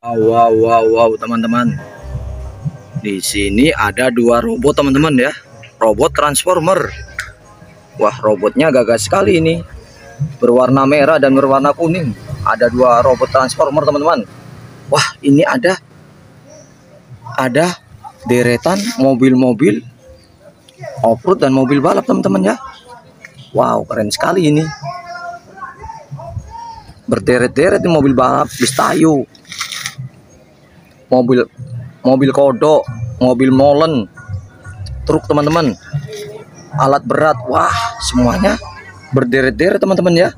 Wow, wow, wow, teman-teman. Di sini ada dua robot, teman-teman ya. Robot transformer. Wah, robotnya gagah sekali ini. Berwarna merah dan berwarna kuning. Ada dua robot transformer, teman-teman. Wah, ini ada deretan mobil-mobil off-road dan mobil balap, teman-teman ya. Wow, keren sekali ini. Berderet-deret di mobil balap, Bistayu. Mobil kodok, mobil molen, truk, teman-teman, alat berat. Wah, semuanya berderet-deret, teman-teman ya.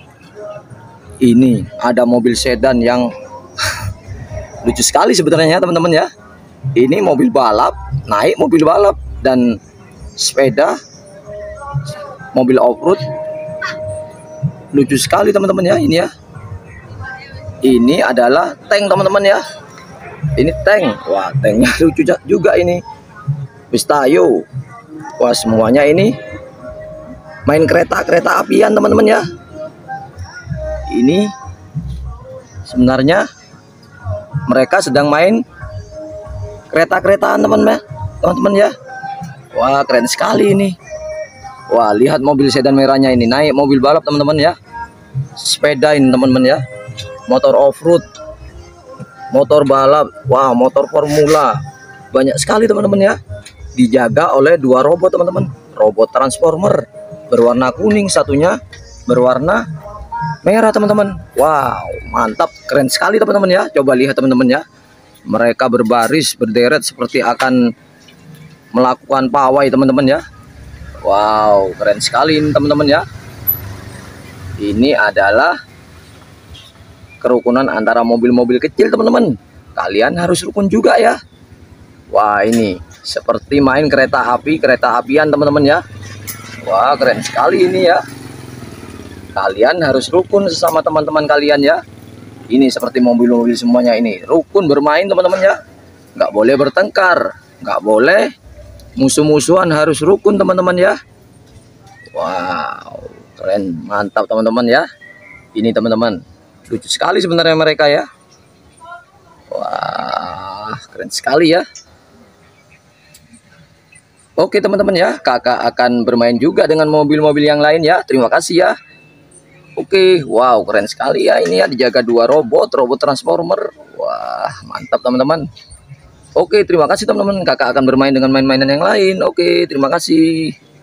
Ini ada mobil sedan yang lucu sekali sebenarnya, teman-teman ya. Ini mobil balap, naik mobil balap, dan sepeda mobil off-road. Lucu sekali, teman-teman ya. Ini ya, ini adalah tank, teman-teman ya. Ini tank. Wah, tanknya lucu juga ini. Bistayu. Wah, semuanya ini main kereta apian, teman-teman ya. Ini sebenarnya mereka sedang main kereta-keretaan, teman-teman ya. Wah, keren sekali ini. Wah, lihat mobil sedan merahnya ini, naik mobil balap, teman-teman ya. Sepeda ini, teman-teman ya. Motor off-road, motor balap. Wah, motor formula. Banyak sekali, teman-teman ya. Dijaga oleh dua robot, teman-teman. Robot transformer berwarna kuning, satunya berwarna merah, teman-teman. Wow, mantap, keren sekali, teman-teman ya. Coba lihat, teman-teman ya. Mereka berbaris, berderet seperti akan melakukan pawai, teman-teman ya. Wow, keren sekali ini, teman-teman ya. Ini adalah kerukunan antara mobil-mobil kecil, teman-teman. Kalian harus rukun juga ya. Wah, ini seperti main kereta apian, teman-teman ya. Wah, keren sekali ini ya. Kalian harus rukun sesama teman-teman kalian ya. Ini seperti mobil-mobil semuanya ini. Rukun bermain, teman-teman ya. Nggak boleh bertengkar, nggak boleh musuh-musuhan, harus rukun, teman-teman ya. Wow, keren, mantap, teman-teman ya. Ini, teman-teman, lucu sekali sebenarnya mereka ya. Wah, keren sekali ya. Oke, teman-teman ya, kakak akan bermain juga dengan mobil-mobil yang lain ya. Terima kasih ya. Oke, wow, keren sekali ya ini ya. Dijaga dua robot transformer. Wah, mantap, teman-teman. Oke, terima kasih, teman-teman. Kakak akan bermain dengan main-mainan yang lain. Oke, terima kasih.